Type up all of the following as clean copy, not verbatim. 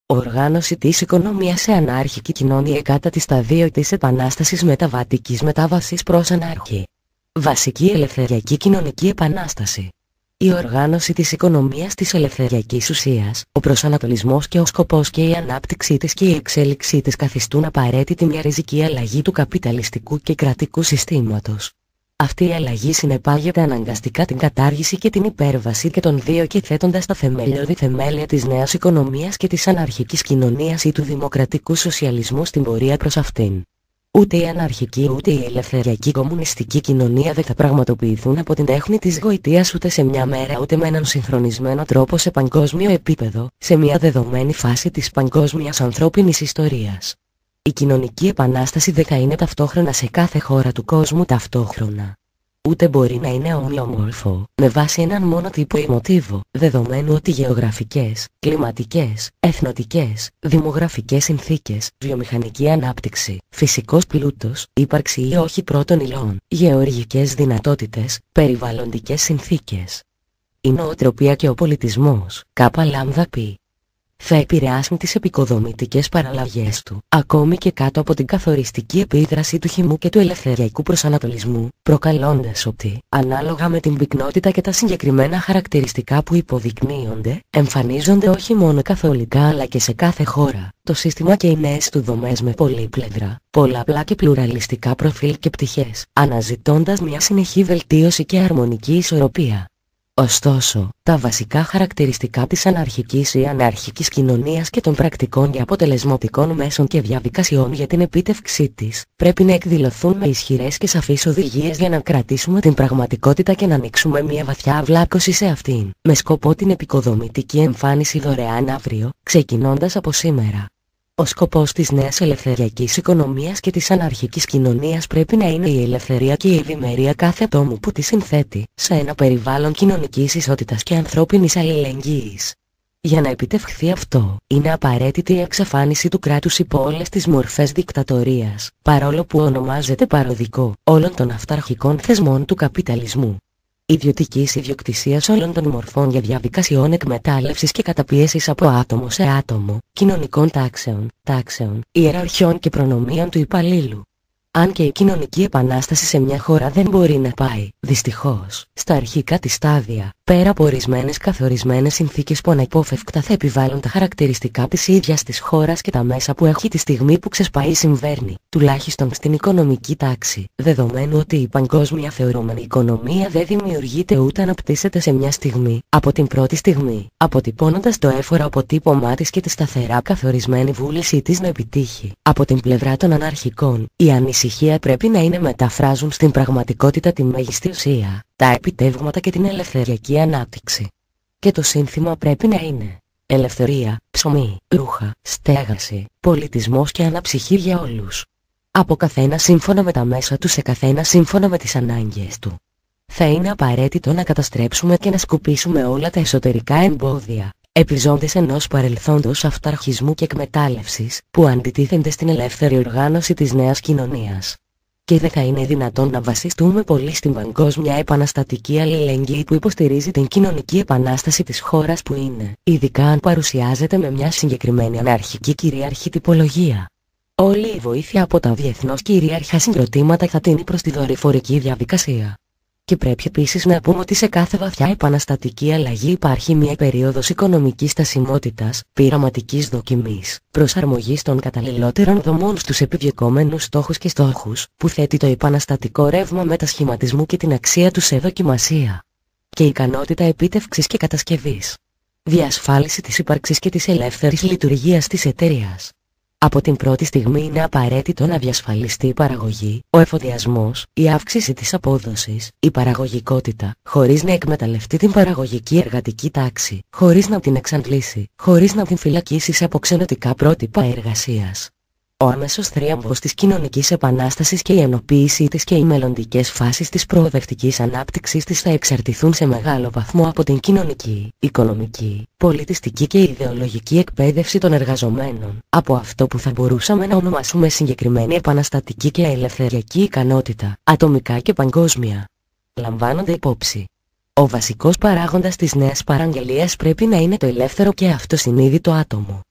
Οργάνωση της οικονομίας σε ανάρχικη κοινωνία κατά τη σταδίο της επανάστασης μεταβατικής μετάβασης προς ανάρχη. Βασική ελευθεριακή κοινωνική επανάσταση. Η οργάνωση της οικονομίας της ελευθεριακής ουσίας, ο προσανατολισμός και ο σκοπός και η ανάπτυξή της και η εξέλιξή της καθιστούν απαραίτητη μια ριζική αλλαγή του καπιταλιστικού και κρατικού συστήματος. Αυτή η αλλαγή συνεπάγεται αναγκαστικά την κατάργηση και την υπέρβαση και των δύο και θέτοντας τα θεμελιώδη θεμέλια της νέας οικονομίας και της αναρχικής κοινωνίας ή του δημοκρατικού σοσιαλισμού στην πορεία προς αυτήν. Ούτε η αναρχική ούτε η ελευθεριακή κομμουνιστική κοινωνία δεν θα πραγματοποιηθούν από την τέχνη της γοητείας ούτε σε μια μέρα ούτε με έναν συγχρονισμένο τρόπο σε παγκόσμιο επίπεδο, σε μια δεδομένη φάση της παγκόσμιας ανθρώπινης ιστορίας. Η κοινωνική επανάσταση δεν θα είναι ταυτόχρονα σε κάθε χώρα του κόσμου ταυτόχρονα. Ούτε μπορεί να είναι ομοιόμορφο, με βάση έναν μόνο τύπο ή μοτίβο, δεδομένου ότι γεωγραφικές, κλιματικές, εθνοτικές, δημογραφικές συνθήκες, βιομηχανική ανάπτυξη, φυσικός πλούτος, ύπαρξη ή όχι πρώτων υλών, γεωργικές δυνατότητες, περιβαλλοντικές συνθήκες. Η νοοτροπία και ο πολιτισμός, ΚΛΠ, θα επηρεάσουν τις επικοδομητικές παραλλαγές του, ακόμη και κάτω από την καθοριστική επίδραση του χυμού και του ελευθεριακού προσανατολισμού, προκαλώντας ότι, ανάλογα με την πυκνότητα και τα συγκεκριμένα χαρακτηριστικά που υποδεικνύονται, εμφανίζονται όχι μόνο καθολικά αλλά και σε κάθε χώρα, το σύστημα και οι νέες του δομές με πολύπλευρα, πολλαπλά και πλουραλιστικά προφίλ και πτυχές, αναζητώντας μια συνεχή βελτίωση και αρμονική ισορροπία. Ωστόσο, τα βασικά χαρακτηριστικά της αναρχικής ή αναρχικής κοινωνίας και των πρακτικών και αποτελεσματικών μέσων και διαδικασιών για την επίτευξή της, πρέπει να εκδηλωθούν με ισχυρές και σαφείς οδηγίες για να κρατήσουμε την πραγματικότητα και να ανοίξουμε μια βαθιά αυλάκωση σε αυτήν, με σκοπό την επικοδομητική εμφάνιση δωρεάν αύριο, ξεκινώντας από σήμερα. Ο σκοπός της νέας ελευθεριακής οικονομίας και της αναρχικής κοινωνίας πρέπει να είναι η ελευθερία και η ευημερία κάθε ατόμου που τη συνθέτει, σε ένα περιβάλλον κοινωνικής ισότητας και ανθρώπινης αλληλεγγύης. Για να επιτευχθεί αυτό, είναι απαραίτητη η εξαφάνιση του κράτους υπό όλες τις μορφές δικτατορίας, παρόλο που ονομάζεται παροδικό, όλων των αυταρχικών θεσμών του καπιταλισμού. Ιδιωτικής ιδιοκτησίας όλων των μορφών για διαδικασιών εκμετάλλευσης και καταπίεσης από άτομο σε άτομο, κοινωνικών τάξεων, ιεραρχιών και προνομίων του υπαλλήλου. Αν και η κοινωνική επανάσταση σε μια χώρα δεν μπορεί να πάει, δυστυχώς, στα αρχικά της στάδια, πέρα από ορισμένες καθορισμένες συνθήκες που αναπόφευκτα θα επιβάλλουν τα χαρακτηριστικά της ίδιας της χώρας και τα μέσα που έχει τη στιγμή που ξεσπάει συμβέρνει, τουλάχιστον στην οικονομική τάξη, δεδομένου ότι η παγκόσμια θεωρούμενη οικονομία δεν δημιουργείται ούτε αναπτύσσεται σε μια στιγμή, από την πρώτη στιγμή, αποτυπώνοντας το έφορο αποτύπωμά της και τη σταθερά καθορισμένη βούλησή της να επιτύχει. Από την πλευρά των αναρχικών, η ανησυχία πρέπει να είναι μεταφράζουν στην πραγματικότητα τη μέγιστη ουσία, τα επιτεύγματα και την ελευθεριακή ανάπτυξη. Και το σύνθημα πρέπει να είναι ελευθερία, ψωμί, ρούχα, στέγαση, πολιτισμός και αναψυχή για όλους. Από καθένα σύμφωνα με τα μέσα του σε καθένα σύμφωνα με τις ανάγκες του. Θα είναι απαραίτητο να καταστρέψουμε και να σκουπίσουμε όλα τα εσωτερικά εμπόδια, επιζώντες ενός παρελθόντος αυταρχισμού και εκμετάλλευσης, που αντιτίθενται στην ελεύθερη οργάνωση της νέας κοινωνίας. Και δεν θα είναι δυνατόν να βασιστούμε πολύ στην παγκόσμια επαναστατική αλληλεγγύη που υποστηρίζει την κοινωνική επανάσταση της χώρας που είναι, ειδικά αν παρουσιάζεται με μια συγκεκριμένη αναρχική κυρίαρχη τυπολογία. Όλη η βοήθεια από τα διεθνώς κυρίαρχα συγκροτήματα θα τίνει προς τη δορυφορική διαδικασία. Και πρέπει επίσης να πούμε ότι σε κάθε βαθιά επαναστατική αλλαγή υπάρχει μια περίοδος οικονομικής στασιμότητας, πειραματικής δοκιμής, προσαρμογής των καταλληλότερων δομών στους επιδιωκόμενους στόχους και στόχους, που θέτει το επαναστατικό ρεύμα μετασχηματισμού και την αξία του σε δοκιμασία. Και ικανότητα επίτευξης και κατασκευής. Διασφάλιση της ύπαρξης και της ελεύθερης λειτουργίας της εταιρείας. Από την πρώτη στιγμή είναι απαραίτητο να διασφαλιστεί η παραγωγή, ο εφοδιασμός, η αύξηση της απόδοσης, η παραγωγικότητα, χωρίς να εκμεταλλευτεί την παραγωγική εργατική τάξη, χωρίς να την εξαντλήσει, χωρίς να την φυλακίσει σε αποξενωτικά πρότυπα εργασίας. Ο άμεσος θρίαμβος της κοινωνικής επανάστασης και η ενοποίησή της και οι μελλοντικές φάσεις της προοδευτικής ανάπτυξης της θα εξαρτηθούν σε μεγάλο βαθμό από την κοινωνική, οικονομική, πολιτιστική και ιδεολογική εκπαίδευση των εργαζομένων, από αυτό που θα μπορούσαμε να ονομάσουμε συγκεκριμένη επαναστατική και ελευθεριακή ικανότητα, ατομικά και παγκόσμια. Λαμβάνονται υπόψη. Ο βασικός παράγοντας της νέας παραγγελίας πρέπει να είναι το ελεύθερο και αυτοσυνείδητο άτομο.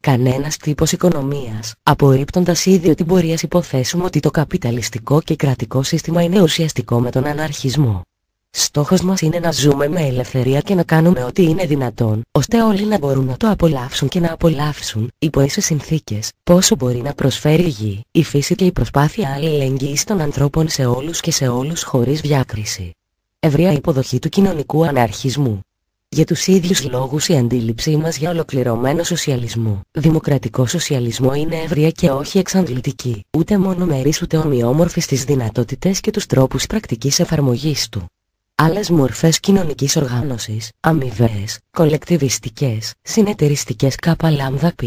κανένας τύπος οικονομίας, απορρίπτοντας ήδη ότι μπορεί ας υποθέσουμε ότι το καπιταλιστικό και κρατικό σύστημα είναι ουσιαστικό με τον αναρχισμό. Στόχος μας είναι να ζούμε με ελευθερία και να κάνουμε ό,τι είναι δυνατόν, ώστε όλοι να μπορούν να το απολαύσουν και να απολαύσουν, υπό ίσες συνθήκες, πόσο μπορεί να προσφέρει η γη, η φύση και η προσπάθεια αλληλεγγύης των ανθρώπων σε όλους και σε όλους χωρίς διάκριση. Ευρεία υποδοχή του κοινωνικού αναρχισμού. Για τους ίδιους λόγους η αντίληψή μας για ολοκληρωμένο σοσιαλισμό, δημοκρατικό σοσιαλισμό είναι ευρεία και όχι εξαντλητική, ούτε μονομερής ούτε ομοιόμορφη στις δυνατότητες και τους τρόπους πρακτικής εφαρμογής του. Άλλες μορφές κοινωνικής οργάνωσης, αμοιβαίες, κολεκτιβιστικές, συνεταιριστικές κ.λ.π.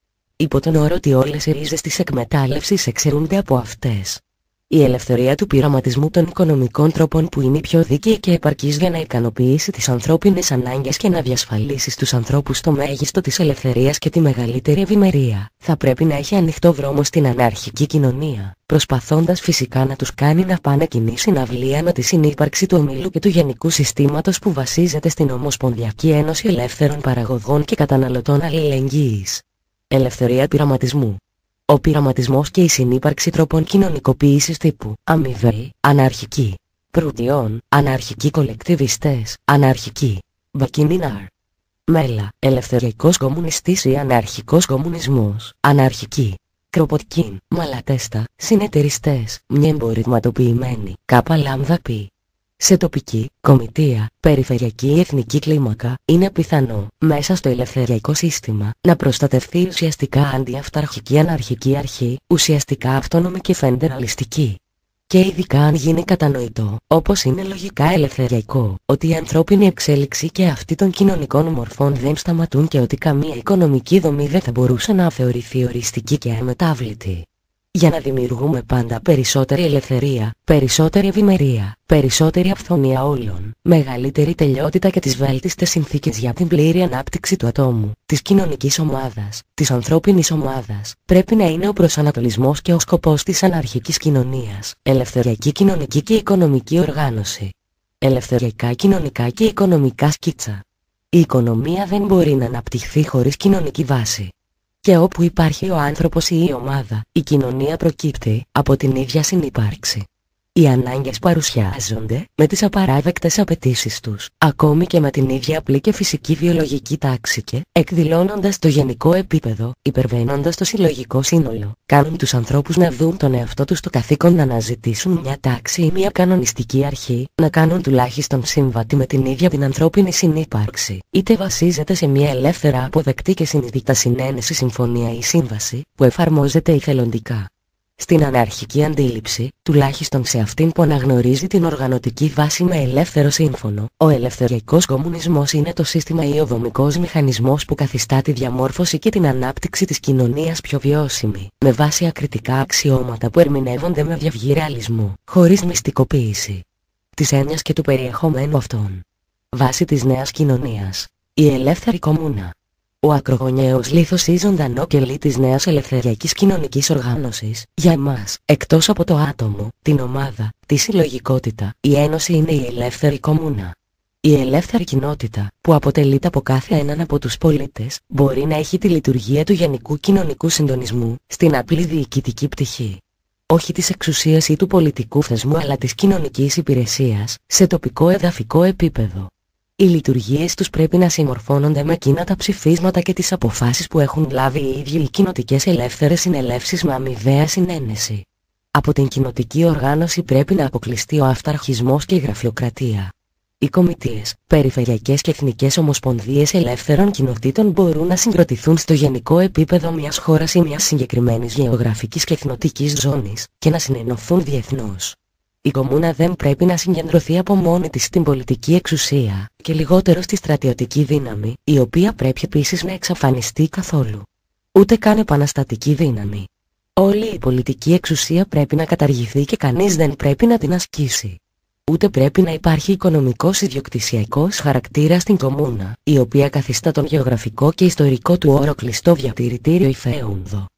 Υπό τον όρο ότι όλες οι ρίζες της εκμετάλλευσης εξαιρούνται από αυτές. Η ελευθερία του πειραματισμού των οικονομικών τρόπων που είναι πιο δίκαιη και επαρκής για να ικανοποιήσει τις ανθρώπινες ανάγκες και να διασφαλίσει στους ανθρώπους το μέγιστο της ελευθερίας και τη μεγαλύτερη ευημερία, θα πρέπει να έχει ανοιχτό δρόμο στην αναρχική κοινωνία, προσπαθώντας φυσικά να τους κάνει να πάνε κοινή συναυλία με τη συνύπαρξη του ομίλου και του γενικού συστήματος που βασίζεται στην Ομοσπονδιακή Ένωση Ελεύθερων Παραγωγών και Καταναλωτών Αλληλεγγύης. Ελευθερία πειραματισμού. Ο πειραματισμός και η συνύπαρξη τρόπων κοινωνικοποίησης τύπου αμοιβαίοι, αναρχικοί, Προύτιον, αναρχικοί κολεκτιβιστές, αναρχικοί, Μπακινινάρ. Μέλα, ελευθεριακός κομμουνιστής ή αναρχικός κομμουνισμός, αναρχικοί. Κροποτκίν, Μαλατέστα, συνεταιριστές, μη εμπορευματοποιημένοι, ΚΛΠ. Σε τοπική, κομιτεία, περιφερειακή ή εθνική κλίμακα, είναι πιθανό, μέσα στο ελευθεριακό σύστημα, να προστατευθεί ουσιαστικά αντιαυταρχική αναρχική αρχή, ουσιαστικά αυτόνομη και φεντεραλιστική. Και ειδικά αν γίνει κατανοητό, όπως είναι λογικά ελευθεριακό, ότι η ανθρώπινη εξέλιξη και αυτή των κοινωνικών μορφών δεν σταματούν και ότι καμία οικονομική δομή δεν θα μπορούσε να θεωρηθεί οριστική και αμετάβλητη. Για να δημιουργούμε πάντα περισσότερη ελευθερία, περισσότερη ευημερία, περισσότερη αυθονία όλων, μεγαλύτερη τελειότητα και τις βέλτιστες συνθήκες για την πλήρη ανάπτυξη του ατόμου, της κοινωνικής ομάδας, της ανθρώπινης ομάδας, πρέπει να είναι ο προσανατολισμός και ο σκοπός της αναρχικής κοινωνίας, ελευθεριακή κοινωνική και οικονομική οργάνωση. Ελευθεριακά κοινωνικά και οικονομικά σκίτσα. Η οικονομία δεν μπορεί να αναπτυχθεί χωρίς κοινωνική βάση. Και όπου υπάρχει ο άνθρωπος ή η ομάδα, η κοινωνία προκύπτει από την ίδια συνύπαρξη. Οι ανάγκες παρουσιάζονται με τις απαράδεκτες απαιτήσεις τους, ακόμη και με την ίδια απλή και φυσική βιολογική τάξη και, εκδηλώνοντας το γενικό επίπεδο, υπερβαίνοντας το συλλογικό σύνολο, κάνουν τους ανθρώπους να δουν τον εαυτό τους το καθήκον να αναζητήσουν μια τάξη ή μια κανονιστική αρχή, να κάνουν τουλάχιστον σύμβατη με την ίδια την ανθρώπινη συνύπαρξη, είτε βασίζεται σε μια ελεύθερα αποδεκτή και συνειδητά συνένεση συμφωνία ή σύμβαση, που εφαρμόζεται εθελοντικά. Στην αναρχική αντίληψη, τουλάχιστον σε αυτήν που αναγνωρίζει την οργανωτική βάση με ελεύθερο σύμφωνο, ο ελευθεριακός κομμουνισμός είναι το σύστημα ή ο δομικός μηχανισμός που καθιστά τη διαμόρφωση και την ανάπτυξη της κοινωνίας πιο βιώσιμη, με βάση ακριτικά αξιώματα που ερμηνεύονται με διαυγή ρεαλισμό, χωρίς μυστικοποίηση της έννοιας και του περιεχομένου αυτών. Βάση της νέας κοινωνίας. Η ελεύθερη κομμούνα. Ο ακρογωνιαίος λίθος ή ζωντανό κελί της νέας ελευθεριακής κοινωνικής οργάνωσης, για εμάς, εκτός από το άτομο, την ομάδα, τη συλλογικότητα, η ένωση είναι η ελεύθερη κομμούνα. Η ελεύθερη κοινότητα, που αποτελείται από κάθε έναν από τους πολίτες, μπορεί να έχει τη λειτουργία του γενικού κοινωνικού συντονισμού, στην απλή διοικητική πτυχή. Όχι της εξουσίας ή του πολιτικού θεσμού αλλά της κοινωνικής υπηρεσίας, σε τοπικό εδαφικό επίπεδο. Οι λειτουργίες τους πρέπει να συμμορφώνονται με εκείνα τα ψηφίσματα και τις αποφάσεις που έχουν λάβει οι ίδιοι οι κοινοτικές ελεύθερες συνελεύσεις με αμοιβαία συνένεση. Από την κοινοτική οργάνωση πρέπει να αποκλειστεί ο αυταρχισμός και η γραφειοκρατία. Οι κομιτείες, περιφερειακές και εθνικές ομοσπονδίες ελεύθερων κοινοτήτων μπορούν να συγκροτηθούν στο γενικό επίπεδο μιας χώρας ή μιας συγκεκριμένης γεωγραφικής και εθνοτικής ζώνης και να συνενωθούν διεθνώς. Η κομμούνα δεν πρέπει να συγκεντρωθεί από μόνη της στην πολιτική εξουσία και λιγότερο στη στρατιωτική δύναμη, η οποία πρέπει επίσης να εξαφανιστεί καθόλου. Ούτε καν επαναστατική δύναμη. Όλη η πολιτική εξουσία πρέπει να καταργηθεί και κανείς δεν πρέπει να την ασκήσει. Ούτε πρέπει να υπάρχει οικονομικός ιδιοκτησιακός χαρακτήρας στην κομμούνα, η οποία καθιστά τον γεωγραφικό και ιστορικό του όρο κλειστό διατηρητήριο υφαίουνδο.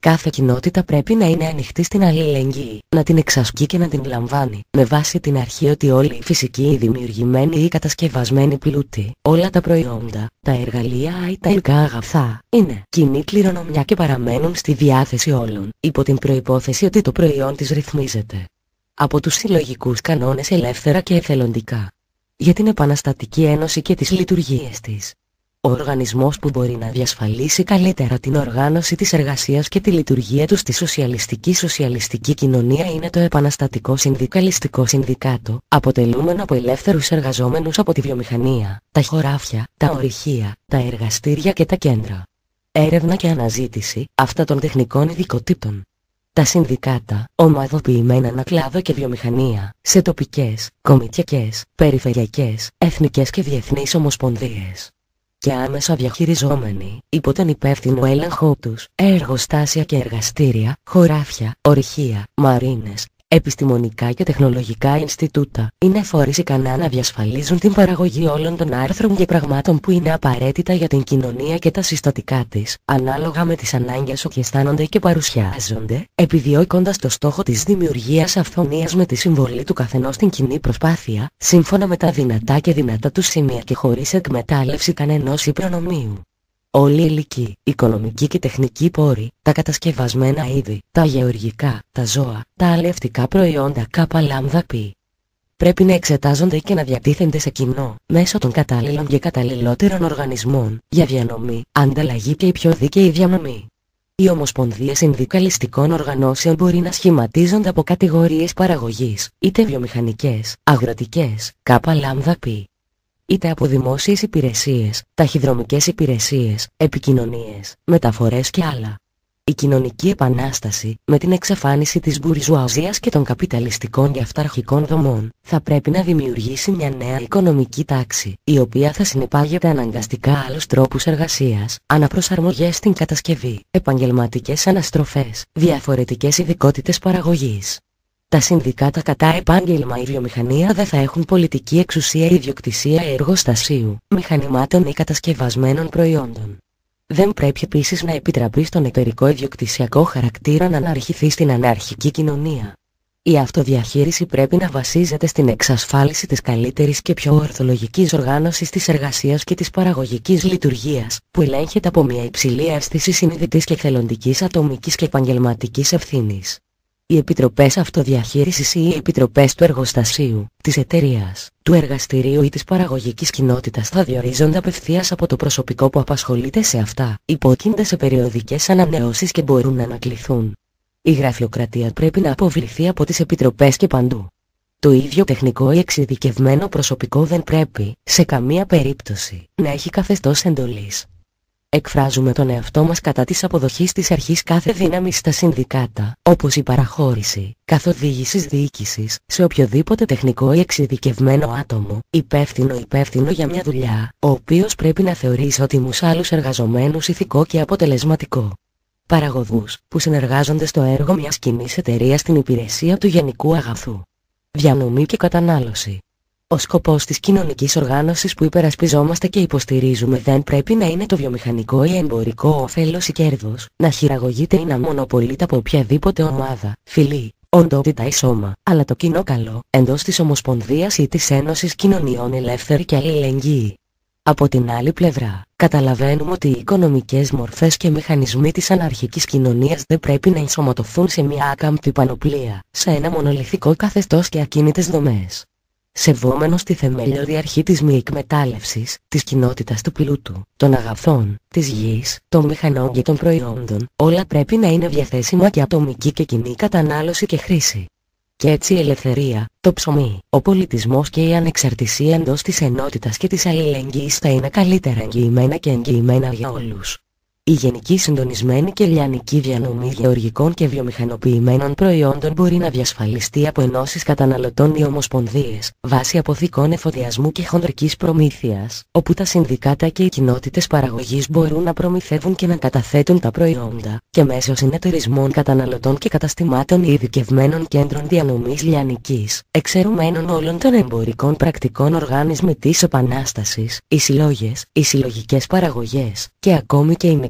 Κάθε κοινότητα πρέπει να είναι ανοιχτή στην αλληλεγγύη, να την εξασκεί και να την λαμβάνει, με βάση την αρχή ότι όλοι οι φυσικοί ή δημιουργημένοι ή κατασκευασμένοι πλούτοι, όλα τα προϊόντα, τα εργαλεία ή τα υλικά αγαθά, είναι κοινή κληρονομιά και παραμένουν στη διάθεση όλων, υπό την προϋπόθεση ότι το προϊόν της ρυθμίζεται από τους συλλογικούς κανόνες ελεύθερα και εθελοντικά. Για την Επαναστατική Ένωση και τις λειτουργίες της. Ο οργανισμός που μπορεί να διασφαλίσει καλύτερα την οργάνωση της εργασίας και τη λειτουργία του στη σοσιαλιστική κοινωνία είναι το Επαναστατικό Συνδικαλιστικό Συνδικάτο, αποτελούμενο από ελεύθερους εργαζόμενους από τη βιομηχανία, τα χωράφια, τα ορυχεία, τα εργαστήρια και τα κέντρα έρευνα και αναζήτηση αυτά των τεχνικών ειδικοτήτων. Τα συνδικάτα, ομαδοποιημένα ανακλάδο και βιομηχανία, σε τοπικές, κομιτιακές, περιφερειακές, εθνικές και διεθνείς ομοσπονδίες. Και άμεσα διαχειριζόμενοι, υπό τον υπεύθυνο έλεγχό τους, εργοστάσια και εργαστήρια, χωράφια, ορυχεία, μαρίνες, επιστημονικά και τεχνολογικά Ινστιτούτα, είναι φορείς ικανά να διασφαλίζουν την παραγωγή όλων των άρθρων και πραγμάτων που είναι απαραίτητα για την κοινωνία και τα συστατικά της, ανάλογα με τις ανάγκες που αισθάνονται και παρουσιάζονται, επιδιώκοντας το στόχο της δημιουργίας αυθονίας με τη συμβολή του καθενός στην κοινή προσπάθεια, σύμφωνα με τα δυνατά και δυνατά του σημεία και χωρίς εκμετάλλευση κανενός ή προνομίου. Όλοι οι υλικοί, οικονομικοί και τεχνικοί πόροι, τα κατασκευασμένα είδη, τα γεωργικά, τα ζώα, τα αλλιευτικά προϊόντα ΚΛΠ, πρέπει να εξετάζονται και να διατίθενται σε κοινό, μέσω των κατάλληλων και καταλληλότερων οργανισμών, για διανομή, ανταλλαγή και η πιο δίκαιη διανομή. Οι ομοσπονδίες συνδικαλιστικών οργανώσεων μπορεί να σχηματίζονται από κατηγορίες παραγωγής, είτε βιομηχανικές, αγροτικές, ΚΛΠ, είτε από δημόσιες υπηρεσίες, ταχυδρομικές υπηρεσίες, επικοινωνίες, μεταφορές και άλλα. Η κοινωνική επανάσταση, με την εξαφάνιση της μπουρζουαζίας και των καπιταλιστικών και αυταρχικών δομών, θα πρέπει να δημιουργήσει μια νέα οικονομική τάξη, η οποία θα συνυπάγεται αναγκαστικά άλλους τρόπους εργασίας, αναπροσαρμογές στην κατασκευή, επαγγελματικές αναστροφές, διαφορετικές ειδικότητες παραγωγής. Τα συνδικάτα κατά επάγγελμα ή βιομηχανία δεν θα έχουν πολιτική εξουσία ή ιδιοκτησία εργοστασίου, μηχανημάτων ή κατασκευασμένων προϊόντων. Δεν πρέπει επίσης να επιτραπεί στον εταιρικό ιδιοκτησιακό χαρακτήρα να αναρχηθεί στην αναρχική κοινωνία. Η αυτοδιαχείριση πρέπει να βασίζεται στην εξασφάλιση της καλύτερης και πιο ορθολογικής οργάνωσης της εργασίας και της παραγωγικής λειτουργίας, που ελέγχεται από μια υψηλή αίσθηση συνειδητής και εθελοντικής ατομικής και επαγγελματικής ευθύνης. Οι επιτροπές αυτοδιαχείρισης ή οι επιτροπές του εργοστασίου, της εταιρείας, του εργαστηρίου ή της παραγωγικής κοινότητας θα διορίζονται απευθείας από το προσωπικό που απασχολείται σε αυτά, υπόκεινται σε περιοδικές ανανεώσεις και μπορούν να ανακληθούν. Η γραφειοκρατία πρέπει να αποβληθεί από τις επιτροπές και παντού. Το ίδιο τεχνικό ή εξειδικευμένο προσωπικό δεν πρέπει, σε καμία περίπτωση, να έχει καθεστώς εντολής. Εκφράζουμε τον εαυτό μας κατά της αποδοχής της αρχής κάθε δύναμης στα συνδικάτα, όπως η παραχώρηση, καθοδήγησης διοίκησης, σε οποιοδήποτε τεχνικό ή εξειδικευμένο άτομο, υπεύθυνο για μια δουλειά, ο οποίος πρέπει να θεωρεί ισότιμους άλλους εργαζομένους ηθικό και αποτελεσματικό. Παραγωγούς, που συνεργάζονται στο έργο μιας κοινής εταιρείας στην υπηρεσία του γενικού αγαθού. Διανομή και κατανάλωση. Ο σκοπός της κοινωνικής οργάνωσης που υπερασπιζόμαστε και υποστηρίζουμε δεν πρέπει να είναι το βιομηχανικό ή εμπορικό όφελος ή κέρδος, να χειραγωγείται ή να μονοπολείται από οποιαδήποτε ομάδα, φυλή, οντότητα ή σώμα, αλλά το κοινό καλό, εντός της Ομοσπονδίας ή της Ένωσης Κοινωνιών Ελεύθερη και Αλληλεγγύη. Από την άλλη πλευρά, καταλαβαίνουμε ότι οι οικονομικές μορφές και μηχανισμοί της αναρχικής κοινωνίας δεν πρέπει να ενσωματωθούν σε μια άκαμπτη πανοπλία, σε ένα μονολιθικό καθεστώς και ακίνητες δομές. Σεβόμενος τη θεμελιώδη αρχή της μη εκμετάλλευσης, της κοινότητας του πλούτου, των αγαθών, της γης, των μηχανών και των προϊόντων, όλα πρέπει να είναι διαθέσιμα και ατομική και κοινή κατανάλωση και χρήση. Και έτσι η ελευθερία, το ψωμί, ο πολιτισμός και η ανεξαρτησία εντός της ενότητας και της αλληλεγγύης θα είναι καλύτερα εγγυημένα και εγγυημένα για όλους. Η γενική συντονισμένη και λιανική διανομή γεωργικών και βιομηχανοποιημένων προϊόντων μπορεί να διασφαλιστεί από ενώσεις καταναλωτών ή ομοσπονδίες, βάσει αποθηκών εφοδιασμού και χονδρικής προμήθειας, όπου τα συνδικάτα και οι κοινότητες παραγωγής μπορούν να προμηθεύουν και να καταθέτουν τα προϊόντα, και μέσω συνεταιρισμών καταναλωτών και καταστημάτων ή ειδικευμένων κέντρων διανομής λιανικής, εξαιρουμένων όλων των εμπορικών πρακτικών οργάνισμοι της Επανάστασης, οι συλλόγες, οι συλλογικές παραγωγές, και ακόμη και οι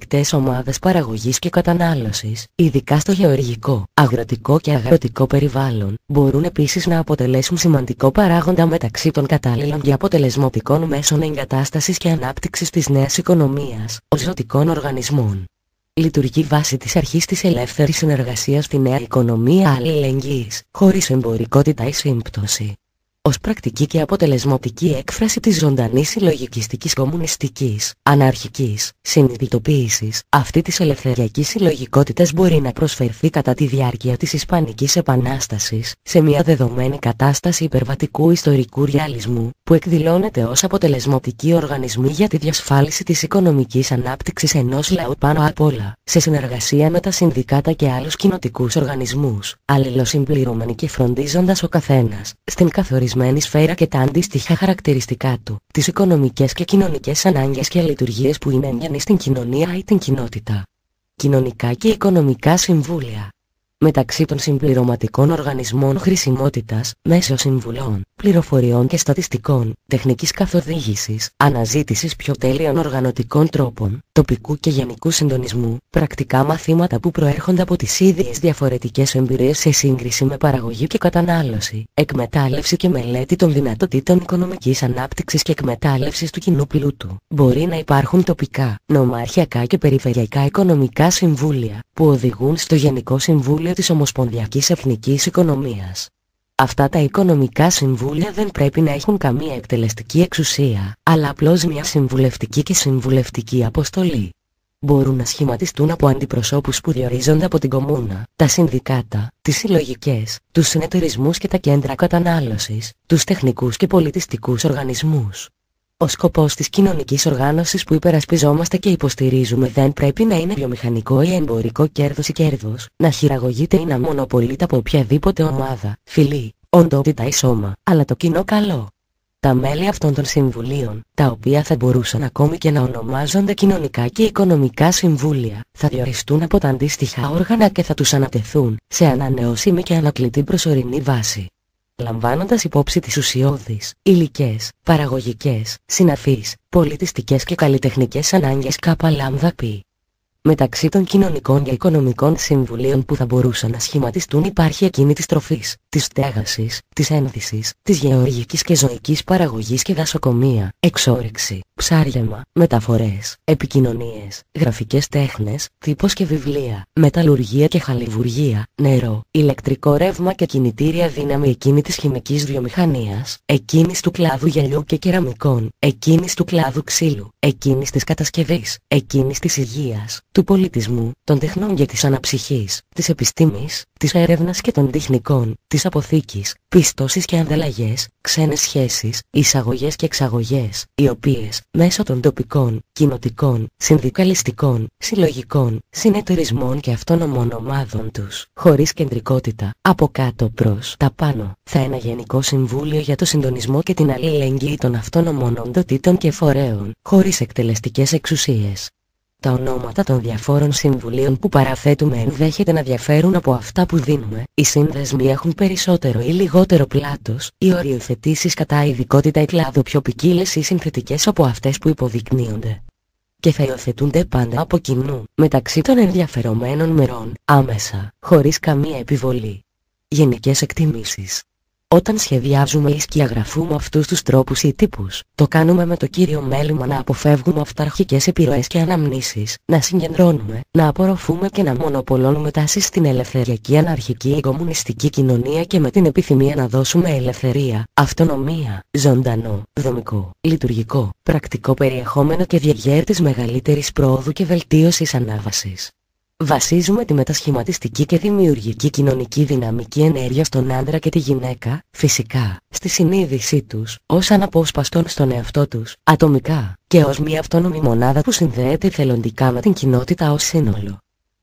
μειονεκτές ομάδες παραγωγής και κατανάλωσης, ειδικά στο γεωργικό, αγροτικό και αγροτικό περιβάλλον, μπορούν επίσης να αποτελέσουν σημαντικό παράγοντα μεταξύ των κατάλληλων και αποτελεσματικών μέσων εγκατάστασης και ανάπτυξης της νέας οικονομίας, ως ζωτικών οργανισμών. Λειτουργεί βάσει της αρχής της ελεύθερης συνεργασίας στη νέα οικονομία αλληλεγγύης, χωρίς εμπορικότητα ή σύμπτωση. Ως πρακτική και αποτελεσματική έκφραση της ζωντανής συλλογικιστικής κομμουνιστικής, αναρχικής, συνειδητοποίησης, αυτή της ελευθεριακής συλλογικότητας μπορεί να προσφερθεί κατά τη διάρκεια της Ισπανικής Επανάστασης, σε μια δεδομένη κατάσταση υπερβατικού ιστορικού ρεαλισμού, που εκδηλώνεται ως αποτελεσματική οργανισμή για τη διασφάλιση της οικονομικής ανάπτυξης ενός λαού πάνω απ' όλα, σε συνεργασία με τα συνδικάτα και άλλους κοινοτικούς οργανισμούς, αλληλοσυμπληρωμένοι και φροντίζοντας ο καθένας, στην καθορισμένη σφαίρα και τα αντίστοιχα χαρακτηριστικά του, τις οικονομικές και κοινωνικές ανάγκες και λειτουργίες που είναι εγγενείς στην κοινωνία ή την κοινότητα. Κοινωνικά και οικονομικά συμβούλια. Μεταξύ των συμπληρωματικών οργανισμών χρησιμότητας, μέσω συμβουλών, πληροφοριών και στατιστικών, τεχνικής καθοδήγησης, αναζήτησης πιο τέλειων οργανωτικών τρόπων, τοπικού και γενικού συντονισμού, πρακτικά μαθήματα που προέρχονται από τις ίδιες διαφορετικές εμπειρίες σε σύγκριση με παραγωγή και κατανάλωση, εκμετάλλευση και μελέτη των δυνατοτήτων οικονομικής ανάπτυξης και εκμετάλλευσης του κοινού πλούτου. Μπορεί να υπάρχουν τοπικά, νομαρχιακά και περιφερειακά οικονομικά συμβούλια, που οδηγούν στο Γενικό Συμβούλιο της Ομοσπονδιακής Εθνικής Οικονομίας. Αυτά τα οικονομικά συμβούλια δεν πρέπει να έχουν καμία εκτελεστική εξουσία, αλλά απλώς μια συμβουλευτική και συμβουλευτική αποστολή. Μπορούν να σχηματιστούν από αντιπροσώπους που διορίζονται από την κομμούνα, τα συνδικάτα, τις συλλογικές, τους συνεταιρισμούς και τα κέντρα κατανάλωσης, τους τεχνικούς και πολιτιστικούς οργανισμούς. Ο σκοπός της κοινωνικής οργάνωσης που υπερασπιζόμαστε και υποστηρίζουμε δεν πρέπει να είναι βιομηχανικό ή εμπορικό κέρδος ή κέρδος, να χειραγωγείται ή να μονοπολείται από οποιαδήποτε ομάδα, φυλή, οντότητα ή σώμα, αλλά το κοινό καλό. Τα μέλη αυτών των συμβουλίων, τα οποία θα μπορούσαν ακόμη και να ονομάζονται κοινωνικά και οικονομικά συμβούλια, θα διοριστούν από τα αντίστοιχα όργανα και θα τους ανατεθούν, σε ανανεώσιμη και ανακλητή προσωρινή βάση, λαμβάνοντας υπόψη τις ουσιώδεις, υλικές, παραγωγικές, συναφείς, πολιτιστικές και καλλιτεχνικές ανάγκες ΚΛΠ. Μεταξύ των κοινωνικών και οικονομικών συμβουλίων που θα μπορούσαν να σχηματιστούν υπάρχει εκείνη της τροφής, της στέγασης, της ένδυσης, της γεωργικής και ζωικής παραγωγής και δασοκομεία, εξόρυξη, ψάριαμα, μεταφορές, επικοινωνίες, γραφικές τέχνες, τύπος και βιβλία, μεταλλουργία και χαλιβουργία, νερό, ηλεκτρικό ρεύμα και κινητήρια δύναμη, εκείνη της χημικής βιομηχανίας, εκείνης του κλάδου γυαλιού και κεραμικών, εκείνης του κλάδου ξύλου, εκείνης της κατασκευής, εκείνης της υγείας, του πολιτισμού, των τεχνών και της αναψυχής, της επιστήμης, της έρευνας και των τεχνικών, της αποθήκης, πιστώσεις και ανταλλαγές, ξένες σχέσεις, εισαγωγές και εξαγωγές, οι οποίες, μέσω των τοπικών, κοινοτικών, συνδικαλιστικών, συλλογικών, συνεταιρισμών και αυτόνομων ομάδων τους, χωρίς κεντρικότητα, από κάτω προς τα πάνω, θα ένα Γενικό Συμβούλιο για το συντονισμό και την αλληλεγγύη των αυτόνομων οντοτήτων και φορέων, χωρίς εκτελεστικές εξουσίες. Τα ονόματα των διαφόρων συμβουλίων που παραθέτουμε ενδέχεται να διαφέρουν από αυτά που δίνουμε, οι σύνδεσμοι έχουν περισσότερο ή λιγότερο πλάτος, οι οριοθετήσεις κατά ειδικότητα ή κλάδο πιο ποικίλες ή συνθετικές από αυτές που υποδεικνύονται. Και θα υιοθετούνται πάντα από κοινού, μεταξύ των ενδιαφερομένων μερών, άμεσα, χωρίς καμία επιβολή. Γενικές εκτιμήσεις. Όταν σχεδιάζουμε ή σκιαγραφούμε αυτούς τους τρόπους ή τύπους, το κάνουμε με το κύριο μέλημα να αποφεύγουμε αυταρχικές επιρροές και αναμνήσεις, να συγκεντρώνουμε, να απορροφούμε και να μονοπολώνουμε τάσεις στην ελευθεριακή αναρχική ή κομμουνιστική κοινωνία και με την επιθυμία να δώσουμε ελευθερία, αυτονομία, ζωντανό, δομικό, λειτουργικό, πρακτικό περιεχόμενο και διεγέρτης μεγαλύτερης πρόοδου και βελτίωσης ανάβασης. Βασίζουμε τη μετασχηματιστική και δημιουργική κοινωνική δυναμική ενέργεια στον άντρα και τη γυναίκα, φυσικά, στη συνείδησή τους, ως αναπόσπαστον στον εαυτό τους, ατομικά, και ως μια αυτόνομη μονάδα που συνδέεται εθελοντικά με την κοινότητα ως σύνολο.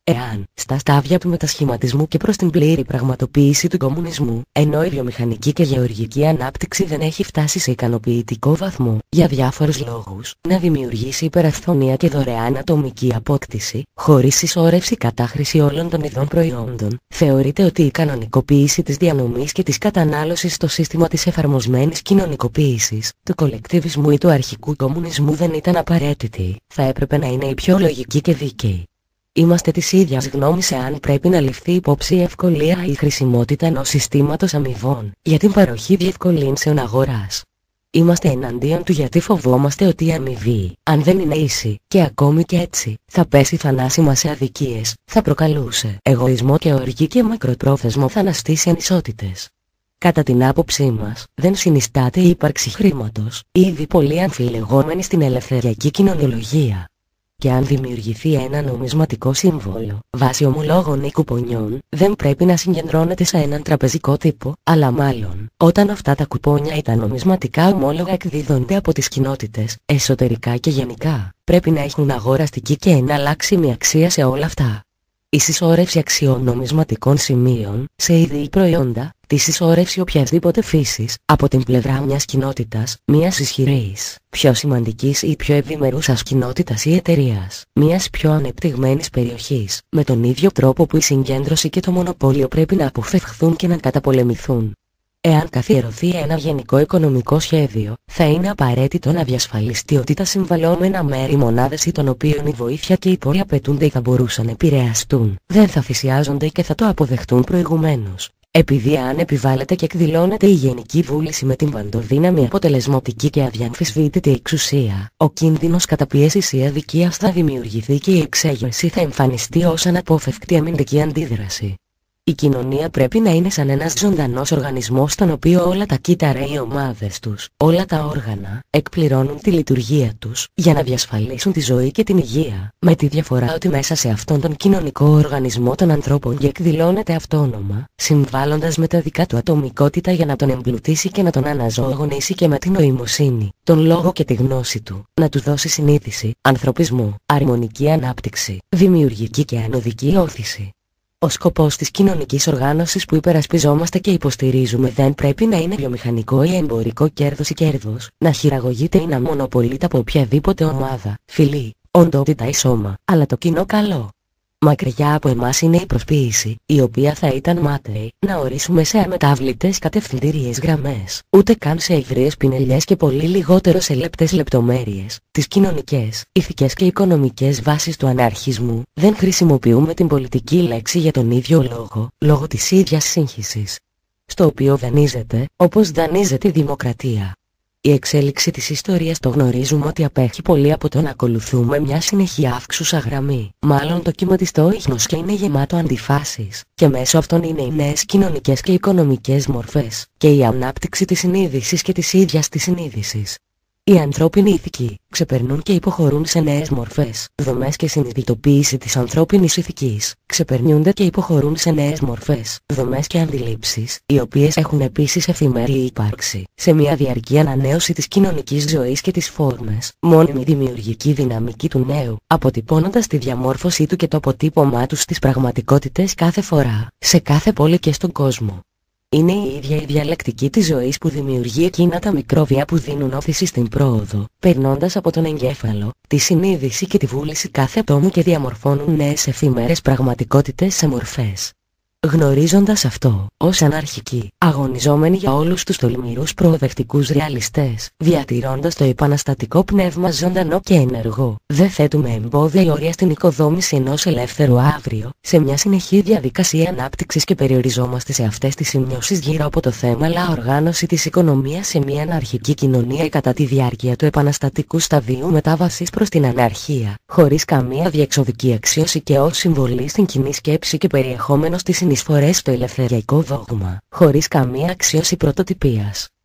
Εάν, στα στάδια του μετασχηματισμού και προς την πλήρη πραγματοποίηση του κομμουνισμού, ενώ η βιομηχανική και γεωργική ανάπτυξη δεν έχει φτάσει σε ικανοποιητικό βαθμό, για διάφορους λόγους, να δημιουργήσει υπεραυθονία και δωρεάν ατομική απόκτηση, χωρίς συσσόρευση κατάχρηση όλων των ειδών προϊόντων, θεωρείται ότι η κανονικοποίηση της διανομής και της κατανάλωσης στο σύστημα της εφαρμοσμένης κοινωνικοποίησης, του κολεκτιβισμού ή του αρχικού κομμουνισμού δεν ήταν απαραίτητη, θα έπρεπε να είναι η πιο λογική και δίκαιη. Είμαστε της ίδιας γνώμης εάν πρέπει να ληφθεί υπόψη η ευκολία ή η χρησιμότητα ενός συστήματος αμοιβών για την παροχή διευκολύνσεων αγοράς. Είμαστε εναντίον του γιατί φοβόμαστε ότι η αμοιβή, αν δεν είναι ίση, και ακόμη και έτσι, θα πέσει θανάσιμα σε αδικίες, θα προκαλούσε εγωισμό και οργή και μακροπρόθεσμο θα αναστήσει ανισότητες. Κατά την άποψή μας, δεν συνιστάται η ύπαρξη χρήματος, ήδη πολύ αμφιλεγόμενη στην ελευθεριακή κοινωνιολογία. Και αν δημιουργηθεί ένα νομισματικό σύμβολο, βάσει ομολόγων ή κουπονιών, δεν πρέπει να συγκεντρώνεται σε έναν τραπεζικό τύπο, αλλά μάλλον, όταν αυτά τα κουπόνια ή τα νομισματικά ομόλογα εκδίδονται από τις κοινότητες, εσωτερικά και γενικά, πρέπει να έχουν αγοραστική και εναλλάξιμη αξία σε όλα αυτά. Η συσσόρευση αξιών νομισματικών σημείων, σε είδη ή προϊόντα, τη συσσόρευση οποιασδήποτε φύσης, από την πλευρά μιας κοινότητας, μιας ισχυρής, πιο σημαντικής ή πιο ευημερούσας κοινότητας ή εταιρείας, μιας πιο ανεπτυγμένης περιοχής, με τον ίδιο τρόπο που η συγκέντρωση και το μονοπόλιο πρέπει να αποφευχθούν και να καταπολεμηθούν. Εάν καθιερωθεί ένα γενικό οικονομικό σχέδιο, θα είναι απαραίτητο να διασφαλιστεί ότι τα συμβαλόμενα μέρη μονάδες ή των οποίων η βοήθεια και οι πόροι απαιτούνται ή θα μπορούσαν να επηρεαστούν, δεν θα θυσιάζονται και θα το αποδεχτούν προηγουμένως. Επειδή αν επιβάλλεται και εκδηλώνεται η γενική βούληση με την παντοδύναμη αποτελεσματική και αδιαμφισβήτητη εξουσία, ο κίνδυνος καταπίεσης ή αδικίας θα δημιουργηθεί και η εξέγερση θα εμφανιστεί ως αναπόφευκτη αμυντική αντίδραση. Η κοινωνία πρέπει να είναι σαν ένας ζωντανός οργανισμός στον οποίο όλα τα κύτταρα ή οι ομάδες τους, όλα τα όργανα, εκπληρώνουν τη λειτουργία τους για να διασφαλίσουν τη ζωή και την υγεία, με τη διαφορά ότι μέσα σε αυτόν τον κοινωνικό οργανισμό των ανθρώπων εκδηλώνεται αυτόνομα, συμβάλλοντας με τα δικά του ατομικότητα για να τον εμπλουτίσει και να τον αναζωογονήσει και με την νοημοσύνη, τον λόγο και τη γνώση του, να του δώσει συνείδηση, ανθρωπισμό, αρμονική ανάπτυξη, δημιουργική και ανωδική όθηση. Ο σκοπός της κοινωνικής οργάνωσης που υπερασπιζόμαστε και υποστηρίζουμε δεν πρέπει να είναι βιομηχανικό ή εμπορικό κέρδος ή κέρδος, να χειραγωγείται ή να μονοπολείται από οποιαδήποτε ομάδα, φυλή, οντότητα ή σώμα, αλλά το κοινό καλό. Μακριά από εμάς είναι η προσποίηση, η οποία θα ήταν μάταιη, να ορίσουμε σε αμετάβλητες κατευθυντήριες γραμμές, ούτε καν σε ιδρύες πινελιές και πολύ λιγότερο σε λεπτές λεπτομέρειες, τις κοινωνικές, ηθικές και οικονομικές βάσεις του αναρχισμού. Δεν χρησιμοποιούμε την πολιτική λέξη για τον ίδιο λόγο της ίδιας σύγχυσης, στο οποίο δανείζεται, όπως δανείζεται η δημοκρατία. Η εξέλιξη της ιστορίας το γνωρίζουμε ότι απέχει πολύ από το να ακολουθούμε μια συνεχή αύξουσα γραμμή. Μάλλον το κυματιστό ίχνος και είναι γεμάτο αντιφάσεις, και μέσω αυτών είναι οι νέες κοινωνικές και οικονομικές μορφές, και η ανάπτυξη της συνείδησης και της ίδιας της συνείδησης. Οι ανθρώπινοι ηθικοί ξεπερνούν και υποχωρούν σε νέες μορφές, δομές και συνειδητοποίηση της ανθρώπινης ηθικής ξεπερνιούνται και υποχωρούν σε νέες μορφές, δομές και αντιλήψεις, οι οποίες έχουν επίσης εφημερή ύπαρξη, σε μια διαρκή ανανέωση της κοινωνικής ζωής και τις φόρμες, μόνιμη δημιουργική δυναμική του νέου, αποτυπώνοντας τη διαμόρφωσή του και το αποτύπωμά του στις πραγματικότητες κάθε φορά, σε κάθε πόλη και στον κόσμο. Είναι η ίδια η διαλεκτική της ζωής που δημιουργεί εκείνα τα μικρόβια που δίνουν όθηση στην πρόοδο, περνώντας από τον εγκέφαλο, τη συνείδηση και τη βούληση κάθε ατόμου και διαμορφώνουν νέες εφήμερες πραγματικότητες σε μορφές. Γνωρίζοντας αυτό, ως αναρχικοί, αγωνιζόμενοι για όλους τους τολμηρούς προοδευτικούς ρεαλιστές, διατηρώντας το επαναστατικό πνεύμα ζωντανό και ενεργό, δεν θέτουμε εμπόδια ή όρια στην οικοδόμηση ενός ελεύθερου αύριο, σε μια συνεχή διαδικασία ανάπτυξης και περιοριζόμαστε σε αυτές τις σημειώσεις γύρω από το θέμα αλλά οργάνωση της οικονομίας σε μια αναρχική κοινωνία κατά τη διάρκεια του επαναστατικού σταδίου μετάβασης προς την αναρχία, χωρίς καμία διεξοδική αξίωση και ως συμβολή στην κοινή σκέψη και περιεχόμενο στις συνεισφορές στο ελευθεριακό δόγμα, χωρίς καμία αξίωση πρωτοτυπίας.